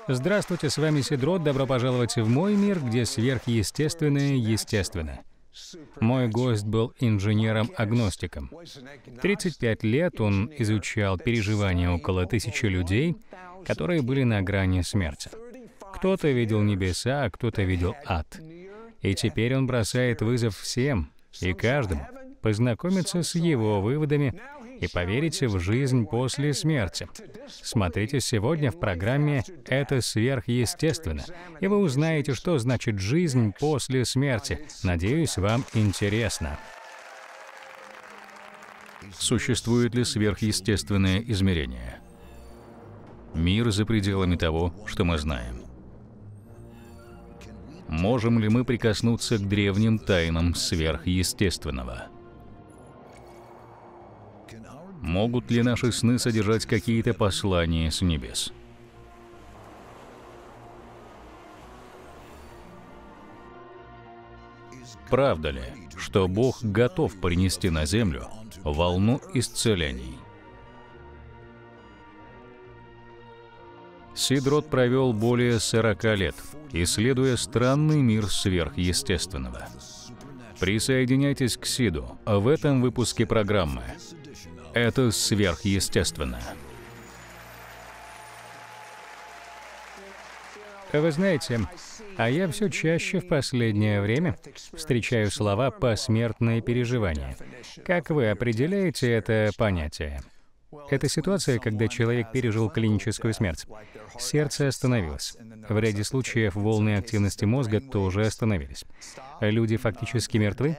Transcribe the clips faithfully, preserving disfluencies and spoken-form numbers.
Здравствуйте, с вами Сидрот. Добро пожаловать в мой мир, где сверхъестественное естественно. Мой гость был инженером-агностиком. тридцать пять лет он изучал переживания около тысячи людей, которые были на грани смерти. Кто-то видел небеса, а кто-то видел ад. И теперь он бросает вызов всем и каждому познакомиться с его выводами и поверить в жизнь после смерти. Смотрите сегодня в программе «Это сверхъестественно», и вы узнаете, что значит жизнь после смерти. Надеюсь, вам интересно. Существует ли сверхъестественное измерение? Мир за пределами того, что мы знаем. Можем ли мы прикоснуться к древним тайнам сверхъестественного? Могут ли наши сны содержать какие-то послания с небес? Правда ли, что Бог готов принести на землю волну исцелений? Сидрот провел более сорока лет, исследуя странный мир сверхъестественного. Присоединяйтесь к Сиду в этом выпуске программы «Это сверхъестественно». Вы знаете, а я все чаще в последнее время встречаю слова «посмертное переживание». Как вы определяете это понятие? Это ситуация, когда человек пережил клиническую смерть. Сердце остановилось. В ряде случаев волны активности мозга тоже остановились. Люди фактически мертвы,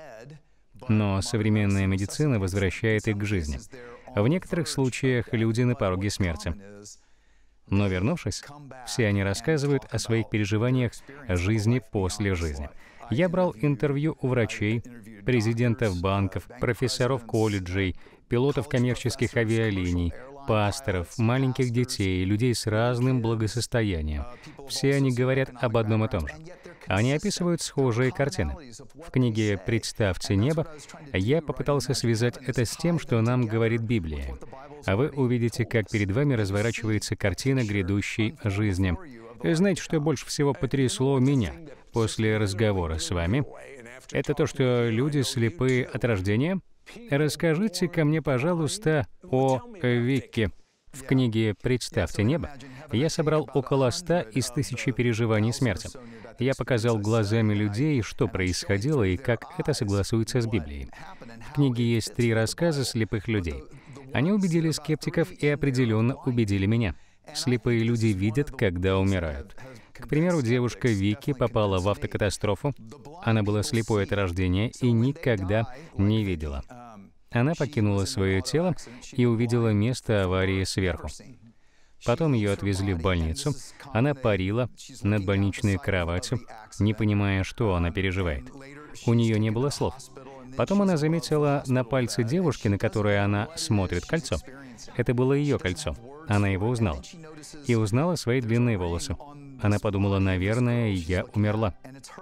но современная медицина возвращает их к жизни. В некоторых случаях люди на пороге смерти. Но вернувшись, все они рассказывают о своих переживаниях жизни после жизни. Я брал интервью у врачей, президентов банков, профессоров колледжей, пилотов коммерческих авиалиний, пасторов, маленьких детей, людей с разным благосостоянием. Все они говорят об одном и том же. Они описывают схожие картины. В книге «Представьте небо» я попытался связать это с тем, что нам говорит Библия. А вы увидите, как перед вами разворачивается картина грядущей жизни. И знаете, что больше всего потрясло меня после разговора с вами? Это то, что люди слепые от рождения. Расскажите-ка мне, пожалуйста, о Викке. В книге «Представьте небо» я собрал около ста из тысячи переживаний смерти. Я показал глазами людей, что происходило и как это согласуется с Библией. В книге есть три рассказа слепых людей. Они убедили скептиков и определенно убедили меня. Слепые люди видят, когда умирают. К примеру, девушка Вики попала в автокатастрофу. Она была слепой от рождения и никогда не видела. Она покинула свое тело и увидела место аварии сверху. Потом ее отвезли в больницу. Она парила над больничной кроватью, не понимая, что она переживает. У нее не было слов. Потом она заметила на пальце девушки, на которое она смотрит, кольцо. Это было ее кольцо. Она его узнала. И узнала свои длинные волосы. Она подумала, наверное, я умерла.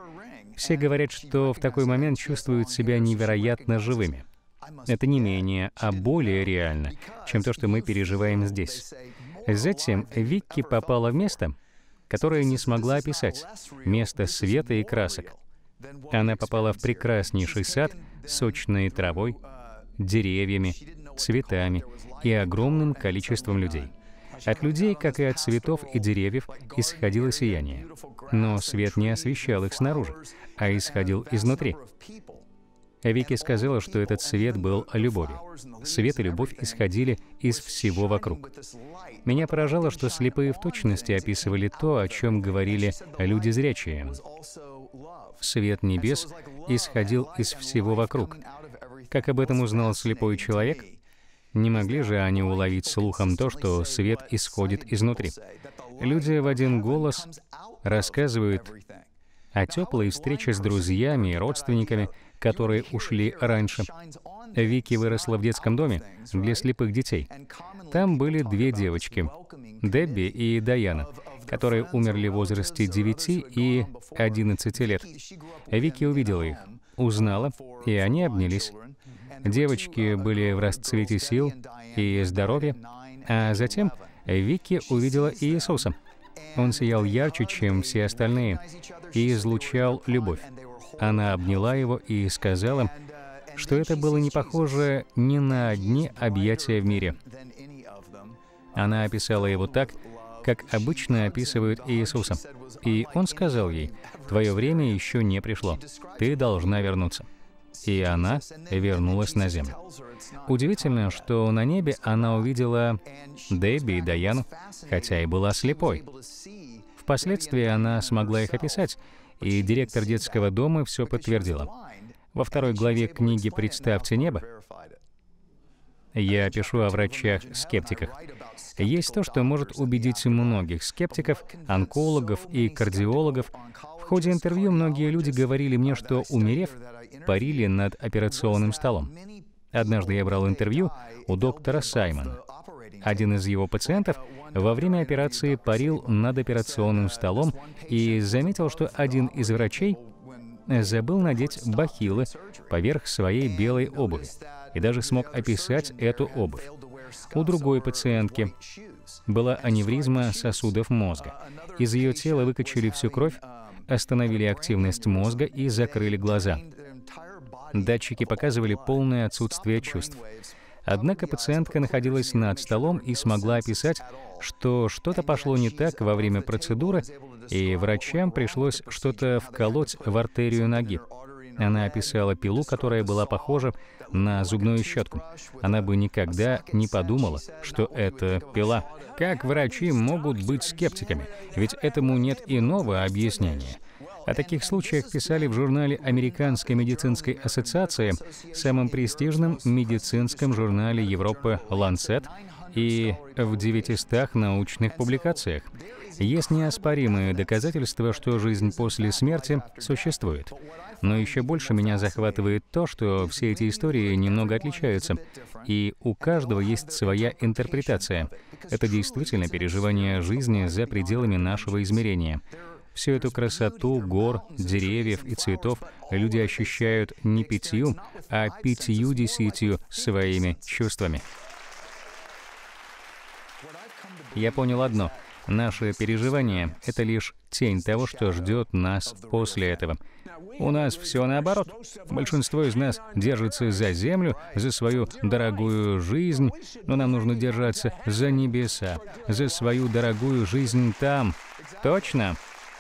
Все говорят, что в такой момент чувствуют себя невероятно живыми. Это не менее, а более реально, чем то, что мы переживаем здесь. Затем Викки попала в место, которое не смогла описать, место света и красок. Она попала в прекраснейший сад с сочной травой, деревьями, цветами и огромным количеством людей. От людей, как и от цветов и деревьев, исходило сияние. Но свет не освещал их снаружи, а исходил изнутри. Вики сказала, что этот свет был любовью. Свет и любовь исходили из всего вокруг. Меня поражало, что слепые в точности описывали то, о чем говорили люди зрячие. Свет небес исходил из всего вокруг. Как об этом узнал слепой человек? Не могли же они уловить слухом то, что свет исходит изнутри? Люди в один голос рассказывают о теплой встрече с друзьями и родственниками, которые ушли раньше. Вики выросла в детском доме для слепых детей. Там были две девочки, Дебби и Даяна, которые умерли в возрасте девяти и одиннадцати лет. Вики увидела их, узнала, и они обнялись. Девочки были в расцвете сил и здоровья, а затем Вики увидела Иисуса. Он сиял ярче, чем все остальные, и излучал любовь. Она обняла его и сказала, что это было не похоже ни на одни объятия в мире. Она описала его так, как обычно описывают Иисуса. И он сказал ей: «Твое время еще не пришло. Ты должна вернуться». И она вернулась на землю. Удивительно, что на небе она увидела Дебби и Даяну, хотя и была слепой. Впоследствии она смогла их описать, и директор детского дома все подтвердила. Во второй главе книги «Представьте небо» я пишу о врачах-скептиках. Есть то, что может убедить многих скептиков, онкологов и кардиологов. В ходе интервью многие люди говорили мне, что, умерев, парили над операционным столом. Однажды я брал интервью у доктора Саймона. Один из его пациентов во время операции парил над операционным столом и заметил, что один из врачей забыл надеть бахилы поверх своей белой обуви и даже смог описать эту обувь. У другой пациентки была аневризма сосудов мозга. Из ее тела выкачали всю кровь, остановили активность мозга и закрыли глаза. Датчики показывали полное отсутствие чувств. Однако пациентка находилась над столом и смогла описать, что что-то пошло не так во время процедуры, и врачам пришлось что-то вколоть в артерию ноги. Она описала пилу, которая была похожа на зубную щетку. Она бы никогда не подумала, что это пила. Как врачи могут быть скептиками? Ведь этому нет иного объяснения. О таких случаях писали в журнале Американской медицинской ассоциации, самом престижном медицинском журнале Европы «Ланцет», и в девятистах научных публикациях. Есть неоспоримые доказательства, что жизнь после смерти существует. Но еще больше меня захватывает то, что все эти истории немного отличаются, и у каждого есть своя интерпретация. Это действительно переживание жизни за пределами нашего измерения. Всю эту красоту гор, деревьев и цветов люди ощущают не пятью, а пятью-десятью своими чувствами. Я понял одно. Наше переживание — это лишь тень того, что ждет нас после этого. У нас все наоборот. Большинство из нас держится за землю, за свою дорогую жизнь, но нам нужно держаться за небеса, за свою дорогую жизнь там. Точно?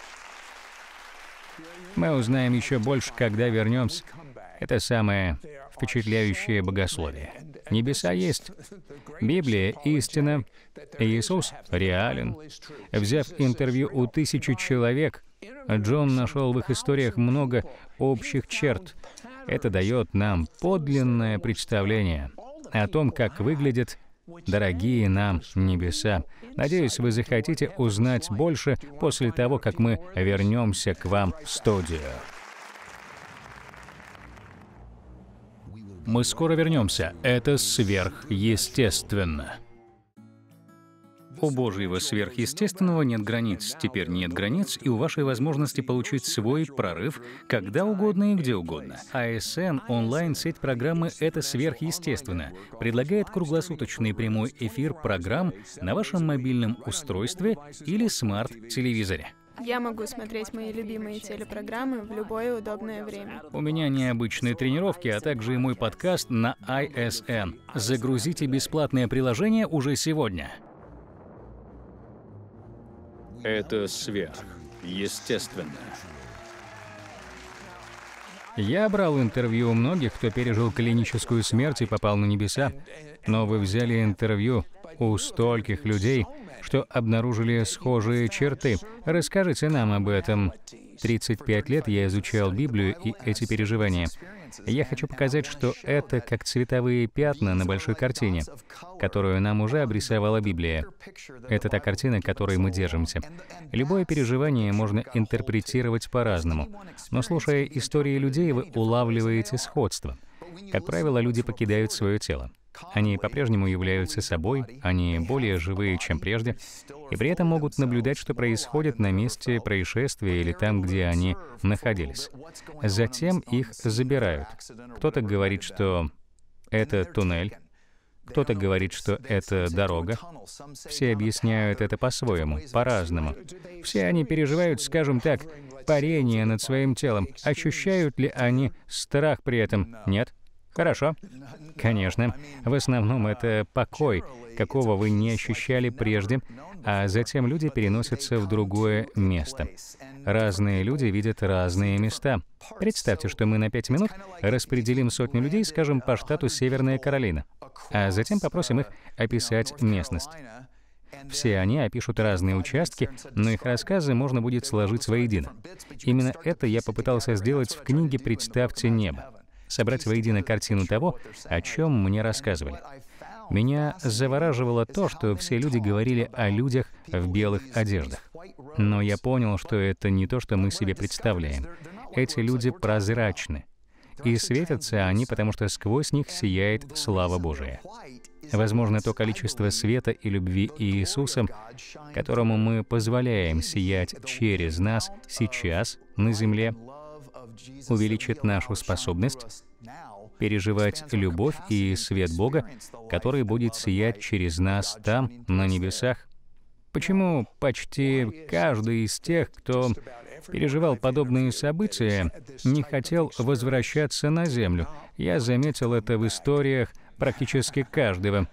Мы узнаем еще больше, когда вернемся. Это самое впечатляющее богословие. Небеса есть. Библия — истина. Иисус реален. Взяв интервью у тысячи человек, Джон нашел в их историях много общих черт. Это дает нам подлинное представление о том, как выглядят дорогие нам небеса. Надеюсь, вы захотите узнать больше после того, как мы вернемся к вам в студию. Мы скоро вернемся. Это сверхъестественно. У Божьего сверхъестественного нет границ. Теперь нет границ и у вашей возможности получить свой прорыв когда угодно и где угодно. а эс эн онлайн-сеть программы «Это сверхъестественно» предлагает круглосуточный прямой эфир программ на вашем мобильном устройстве или смарт-телевизоре. Я могу смотреть мои любимые телепрограммы в любое удобное время. У меня необычные тренировки, а также и мой подкаст на ай эс эн. Загрузите бесплатное приложение уже сегодня. Это сверхъестественно. Я брал интервью у многих, кто пережил клиническую смерть и попал на небеса, но вы взяли интервью у стольких людей, что обнаружили схожие черты. Расскажите нам об этом. тридцать пять лет я изучал Библию и эти переживания. Я хочу показать, что это как цветовые пятна на большой картине, которую нам уже обрисовала Библия. Это та картина, которой мы держимся. Любое переживание можно интерпретировать по-разному, но слушая истории людей, вы улавливаете сходство. Как правило, люди покидают свое тело. Они по-прежнему являются собой, они более живые, чем прежде, и при этом могут наблюдать, что происходит на месте происшествия или там, где они находились. Затем их забирают. Кто-то говорит, что это туннель, Кто-то говорит, что это дорога. Все объясняют это по-своему, по-разному. Все они переживают, скажем так, парение над своим телом. Ощущают ли они страх при этом? Нет? Хорошо. Конечно. В основном это покой, какого вы не ощущали прежде, а затем люди переносятся в другое место. Разные люди видят разные места. Представьте, что мы на пять минут распределим сотню людей, скажем, по штату Северная Каролина, а затем попросим их описать местность. Все они опишут разные участки, но их рассказы можно будет сложить воедино. Именно это я попытался сделать в книге «Представьте небо». Собрать воедино картину того, о чем мне рассказывали. Меня завораживало то, что все люди говорили о людях в белых одеждах. Но я понял, что это не то, что мы себе представляем. Эти люди прозрачны. И светятся они, потому что сквозь них сияет слава Божия. Возможно, то количество света и любви Иисуса, которому мы позволяем сиять через нас сейчас на земле, увеличит нашу способность переживать любовь и свет Бога, который будет сиять через нас там, на небесах. Почему почти каждый из тех, кто переживал подобные события, не хотел возвращаться на землю? Я заметил это в историях практически каждого.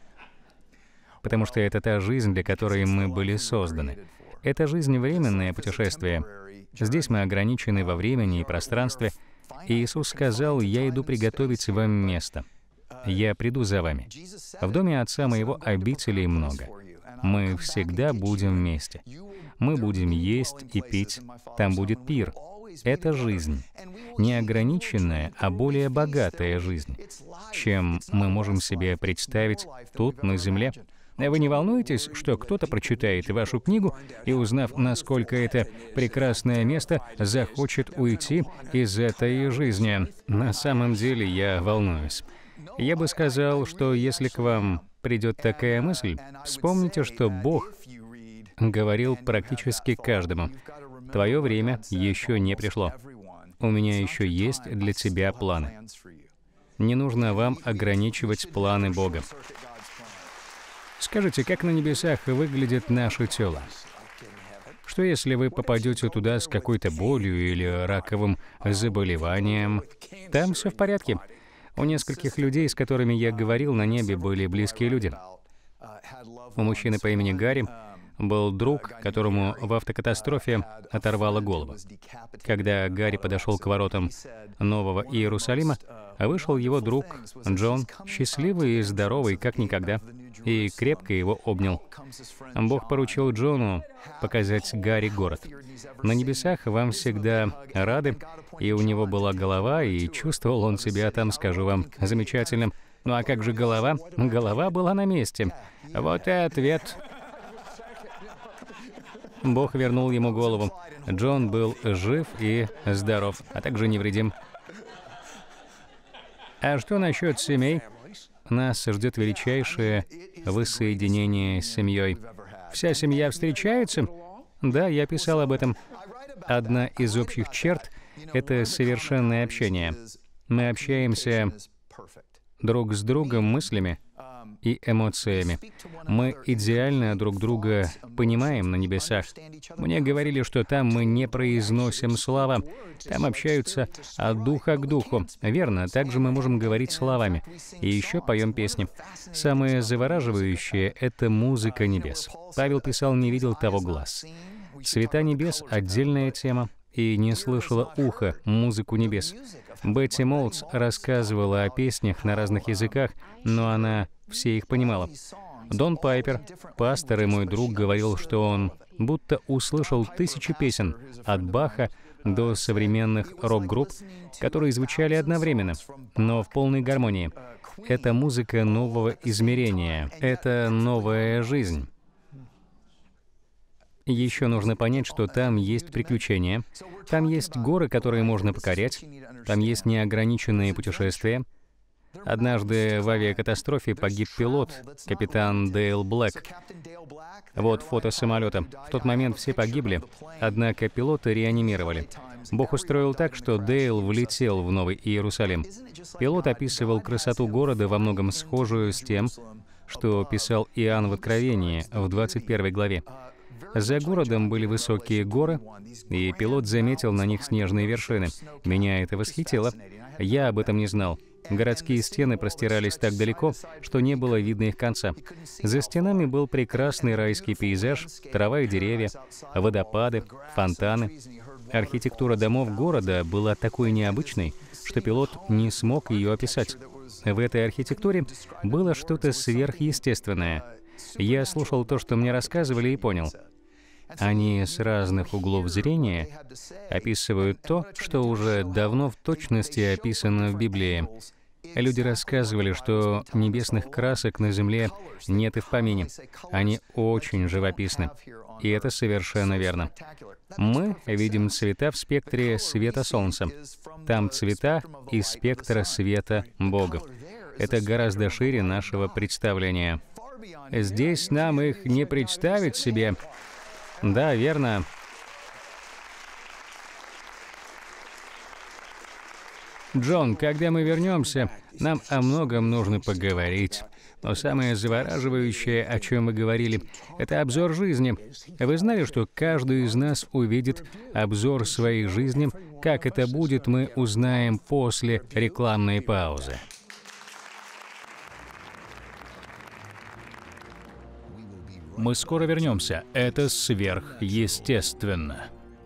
Потому что это та жизнь, для которой мы были созданы. Это жизнь — временное путешествие. Здесь мы ограничены во времени и пространстве. И Иисус сказал: «Я иду приготовить вам место. Я приду за вами. В доме Отца Моего обителей много. Мы всегда будем вместе. Мы будем есть и пить. Там будет пир». Это жизнь. Не ограниченная, а более богатая жизнь, чем мы можем себе представить тут, на земле. Вы не волнуетесь, что кто-то прочитает вашу книгу и, узнав, насколько это прекрасное место, захочет уйти из этой жизни? На самом деле я волнуюсь. Я бы сказал, что если к вам придет такая мысль, вспомните, что Бог говорил практически каждому: «Твое время еще не пришло. У меня еще есть для тебя планы». Не нужно вам ограничивать планы Бога. Скажите, как на небесах выглядит наше тело? Что если вы попадете туда с какой-то болью или раковым заболеванием? Там все в порядке. У нескольких людей, с которыми я говорил, на небе были близкие люди. У мужчины по имени Гарри был друг, которому в автокатастрофе оторвало голову. Когда Гарри подошел к воротам Нового Иерусалима, вышел его друг Джон, счастливый и здоровый, как никогда, и крепко его обнял. Бог поручил Джону показать Гарри город. На небесах вам всегда рады, и у него была голова, и чувствовал он себя там, скажу вам, замечательным. Ну а как же голова? Голова была на месте. Вот и ответ. Бог вернул ему голову. Джон был жив и здоров, а также невредим. А что насчет семей? Нас ждет величайшее воссоединение с семьей. Вся семья встречается? Да, я писал об этом. Одна из общих черт — это совершенное общение. Мы общаемся друг с другом мыслями и эмоциями. Мы идеально друг друга понимаем на небесах. Мне говорили, что там мы не произносим слова. Там общаются от духа к духу. Верно, также мы можем говорить словами. И еще поем песни. Самое завораживающее — это музыка небес. Павел писал: «Не видел того глаз». Цвета небес — отдельная тема. И не слышала ухо музыку небес. Бетти Молдс рассказывала о песнях на разных языках, но она все их понимала. Дон Пайпер, пастор и мой друг, говорил, что он будто услышал тысячи песен, от Баха до современных рок-групп, которые звучали одновременно, но в полной гармонии. Это музыка нового измерения, это новая жизнь. Еще нужно понять, что там есть приключения, там есть горы, которые можно покорять, там есть неограниченные путешествия. Однажды в авиакатастрофе погиб пилот, капитан Дейл Блэк. Вот фото самолета. В тот момент все погибли, однако пилота реанимировали. Бог устроил так, что Дейл влетел в Новый Иерусалим. Пилот описывал красоту города, во многом схожую с тем, что писал Иоанн в Откровении в двадцать первой главе. За городом были высокие горы, и пилот заметил на них снежные вершины. Меня это восхитило. Я об этом не знал. Городские стены простирались так далеко, что не было видно их конца. За стенами был прекрасный райский пейзаж, трава и деревья, водопады, фонтаны. Архитектура домов города была такой необычной, что пилот не смог ее описать. В этой архитектуре было что-то сверхъестественное. Я слушал то, что мне рассказывали, и понял. Они с разных углов зрения описывают то, что уже давно в точности описано в Библии. Люди рассказывали, что небесных красок на земле нет и в помине. Они очень живописны. И это совершенно верно. Мы видим цвета в спектре света Солнца. Там цвета из спектра света Бога. Это гораздо шире нашего представления. Здесь нам их не представить себе. Да, верно. Джон, когда мы вернемся, нам о многом нужно поговорить. Но самое завораживающее, о чем мы говорили, это обзор жизни. Вы знали, что каждый из нас увидит обзор своей жизни? Как это будет, мы узнаем после рекламной паузы. Мы скоро вернемся. Это сверхъестественно.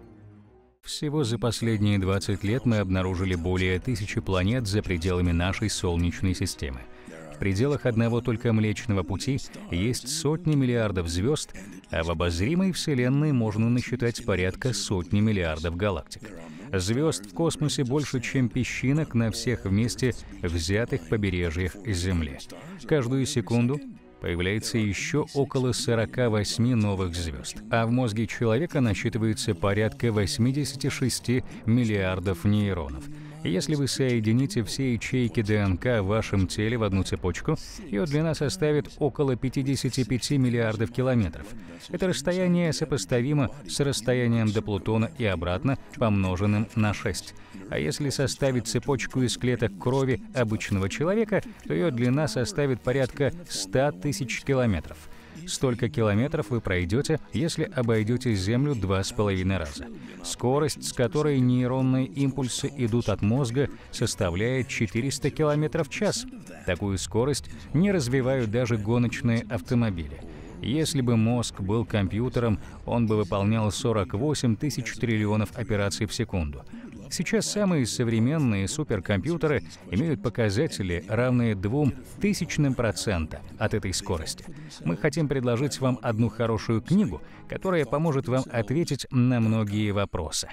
Всего за последние двадцать лет мы обнаружили более тысячи планет за пределами нашей Солнечной системы. В пределах одного только Млечного Пути есть сотни миллиардов звезд, а в обозримой Вселенной можно насчитать порядка сотни миллиардов галактик. Звезд в космосе больше, чем песчинок на всех вместе взятых побережьях Земли. Каждую секунду появляется еще около сорока восьми новых звезд, а в мозге человека насчитывается порядка восьмидесяти шести миллиардов нейронов. Если вы соедините все ячейки ДНК в вашем теле в одну цепочку, ее длина составит около пятидесяти пяти миллиардов километров. Это расстояние сопоставимо с расстоянием до Плутона и обратно, помноженным на шесть. А если составить цепочку из клеток крови обычного человека, то ее длина составит порядка ста тысяч километров. Столько километров вы пройдете, если обойдете Землю два с половиной раза. Скорость, с которой нейронные импульсы идут от мозга, составляет четыреста километров в час. Такую скорость не развивают даже гоночные автомобили. Если бы мозг был компьютером, он бы выполнял сорок восемь тысяч триллионов операций в секунду. Сейчас самые современные суперкомпьютеры имеют показатели, равные двум тысячным процента от этой скорости. Мы хотим предложить вам одну хорошую книгу, которая поможет вам ответить на многие вопросы.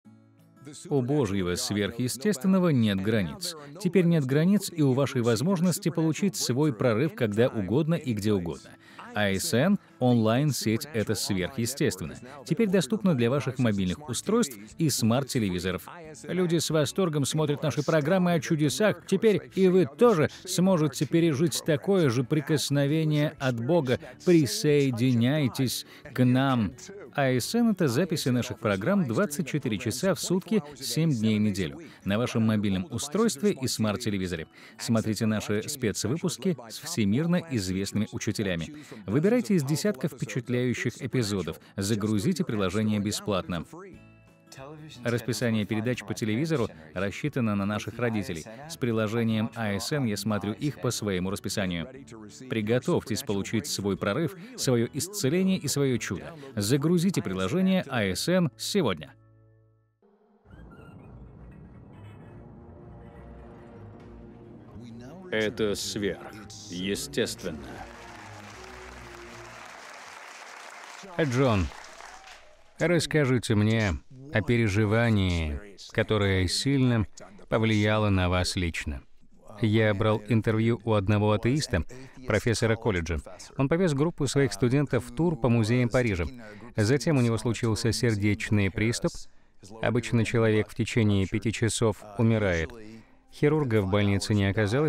У Божьего сверхъестественного нет границ. Теперь нет границ и у вашей возможности получить свой прорыв когда угодно и где угодно. эй эс эн онлайн-сеть — это сверхъестественно. Теперь доступна для ваших мобильных устройств и смарт-телевизоров. Люди с восторгом смотрят наши программы о чудесах. Теперь и вы тоже сможете пережить такое же прикосновение от Бога. Присоединяйтесь к нам. эй эс эн — это записи наших программ двадцать четыре часа в сутки, семь дней в неделю, на вашем мобильном устройстве и смарт-телевизоре. Смотрите наши спецвыпуски с всемирно известными учителями. Выбирайте из десятков впечатляющих эпизодов. Загрузите приложение бесплатно. Расписание передач по телевизору рассчитано на наших родителей. С приложением эй эс эн я смотрю их по своему расписанию. Приготовьтесь получить свой прорыв, свое исцеление и свое чудо. Загрузите приложение эй эс эн сегодня. Это сверхъестественно. Джон, расскажите мне о переживании, которое сильно повлияло на вас лично. Я брал интервью у одного атеиста, профессора колледжа. Он повез группу своих студентов в тур по музеям Парижа. Затем у него случился сердечный приступ. Обычно человек в течение пяти часов умирает. Хирурга в больнице не оказалось.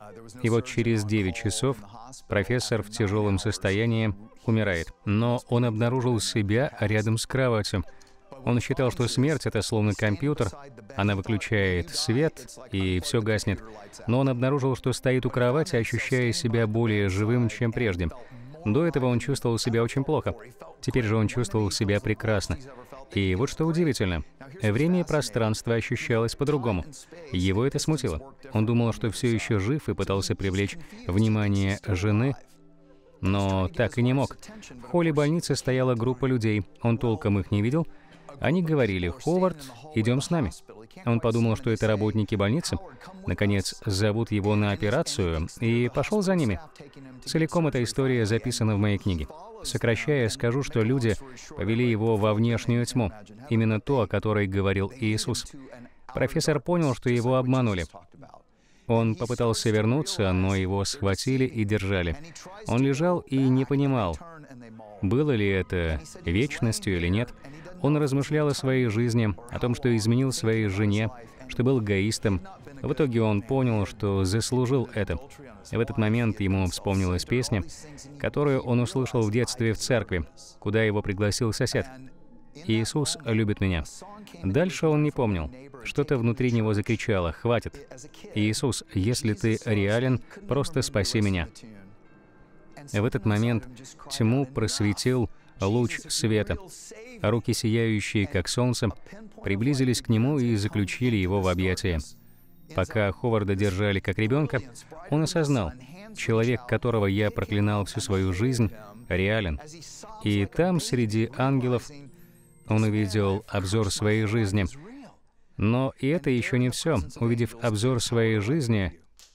И вот через девять часов профессор в тяжелом состоянии умирает. Но он обнаружил себя рядом с кроватью. Он считал, что смерть — это словно компьютер, она выключает свет, и все гаснет. Но он обнаружил, что стоит у кровати, ощущая себя более живым, чем прежде. До этого он чувствовал себя очень плохо. Теперь же он чувствовал себя прекрасно. И вот что удивительно. Время и пространство ощущалось по-другому. Его это смутило. Он думал, что все еще жив, и пытался привлечь внимание жены, но так и не мог. В холле больницы стояла группа людей. Он толком их не видел. Они говорили: «Ховард, идем с нами». Он подумал, что это работники больницы. Наконец, зовут его на операцию, и пошел за ними. Целиком эта история записана в моей книге. Сокращая, скажу, что люди повели его во внешнюю тьму. Именно то, о которой говорил Иисус. Профессор понял, что его обманули. Он попытался вернуться, но его схватили и держали. Он лежал и не понимал, было ли это вечностью или нет. Он размышлял о своей жизни, о том, что изменил своей жене, что был эгоистом. В итоге он понял, что заслужил это. В этот момент ему вспомнилась песня, которую он услышал в детстве в церкви, куда его пригласил сосед. «Иисус любит меня». Дальше он не помнил. Что-то внутри него закричало: «Хватит! Иисус, если ты реален, просто спаси меня». В этот момент тьму просветил луч света. Руки, сияющие, как солнце, приблизились к нему и заключили его в объятия. Пока Ховарда держали как ребенка, он осознал: человек, которого я проклинал всю свою жизнь, реален. И там, среди ангелов, он увидел обзор своей жизни. Но и это еще не все. Увидев обзор своей жизни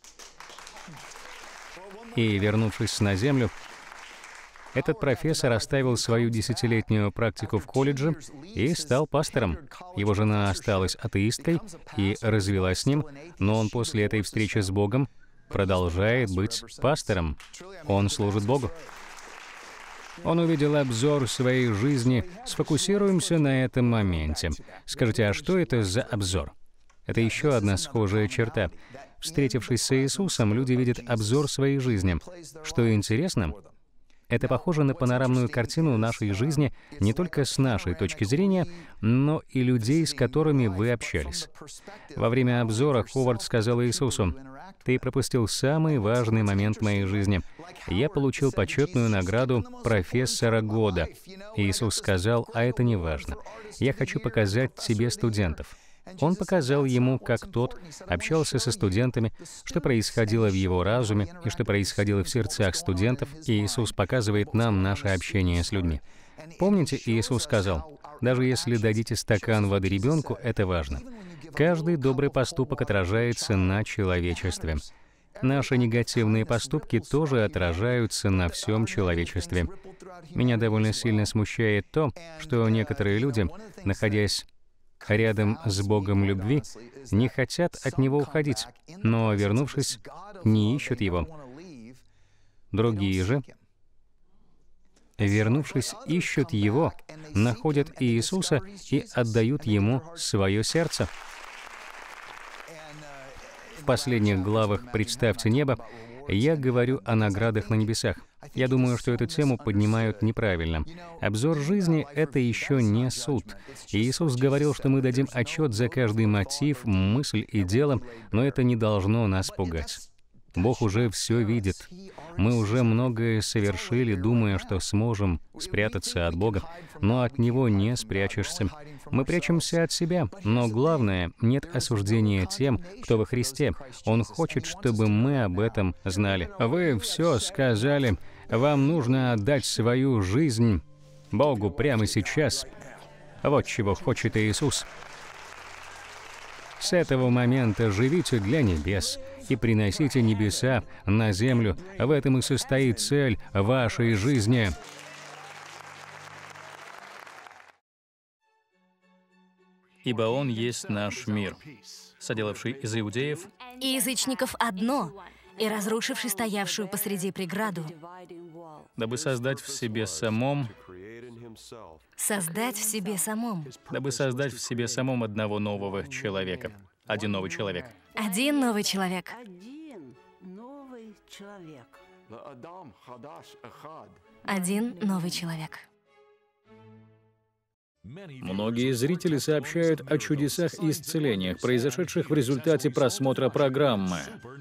и вернувшись на землю, этот профессор оставил свою десятилетнюю практику в колледже и стал пастором. Его жена осталась атеисткой и развелась с ним, но он после этой встречи с Богом продолжает быть пастором. Он служит Богу. Он увидел обзор своей жизни. Сфокусируемся на этом моменте. Скажите, а что это за обзор? Это еще одна схожая черта. Встретившись с Иисусом, люди видят обзор своей жизни. Что интересно, это похоже на панорамную картину нашей жизни не только с нашей точки зрения, но и людей, с которыми вы общались. Во время обзора Ховард сказал Иисусу: «Ты пропустил самый важный момент моей жизни. Я получил почетную награду профессора года». Иисус сказал: «А это не важно. Я хочу показать тебе студентов». Он показал ему, как тот общался со студентами, что происходило в его разуме и что происходило в сердцах студентов, и Иисус показывает нам наше общение с людьми. Помните, Иисус сказал: «Даже если дадите стакан воды ребенку, это важно». Каждый добрый поступок отражается на человечестве. Наши негативные поступки тоже отражаются на всем человечестве. Меня довольно сильно смущает то, что некоторые люди, находясь рядом с Богом любви, не хотят от Него уходить, но, вернувшись, не ищут Его. Другие же, вернувшись, ищут Его, находят Иисуса и отдают Ему свое сердце. В последних главах «Представьте небо» я говорю о наградах на небесах. Я думаю, что эту тему поднимают неправильно. Обзор жизни — это еще не суд. Иисус говорил, что мы дадим отчет за каждый мотив, мысль и дело, но это не должно нас пугать. Бог уже все видит. Мы уже многое совершили, думая, что сможем спрятаться от Бога, но от Него не спрячешься. Мы прячемся от себя, но главное, нет осуждения тем, кто во Христе. Он хочет, чтобы мы об этом знали. Вы все сказали. Вам нужно отдать свою жизнь Богу прямо сейчас. Вот чего хочет Иисус. С этого момента живите для небес и приносите небеса на землю. В этом и состоит цель вашей жизни. «Ибо Он есть наш мир, соделавший из иудеев и язычников одно, и разрушивший стоявшую посреди преграду, дабы создать в себе самом, создать в себе самом, дабы создать в себе самом одного нового человека». Один новый человек. Один новый человек. Один новый человек. Многие зрители сообщают о чудесах и исцелениях, произошедших в результате просмотра программы.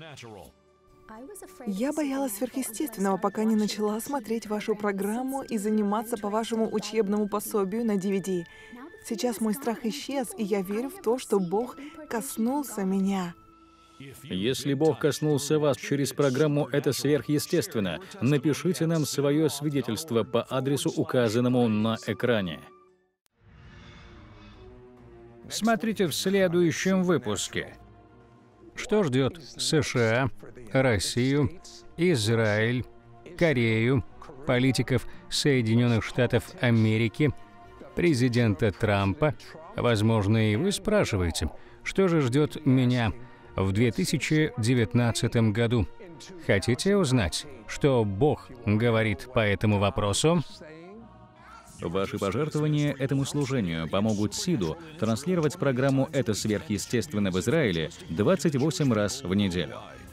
Я боялась сверхъестественного, пока не начала смотреть вашу программу и заниматься по вашему учебному пособию на ди ви ди. Сейчас мой страх исчез, и я верю в то, что Бог коснулся меня. Если Бог коснулся вас через программу «Это сверхъестественно», напишите нам свое свидетельство по адресу, указанному на экране. Смотрите в следующем выпуске. Что ждет США, Россию, Израиль, Корею, политиков Соединенных Штатов Америки, президента Трампа? Возможно, и вы спрашиваете, что же ждет меня в две тысячи девятнадцатом году? Хотите узнать, что Бог говорит по этому вопросу? Ваши пожертвования этому служению помогут СИДу транслировать программу «Это сверхъестественно» в Израиле двадцать восемь раз в неделю.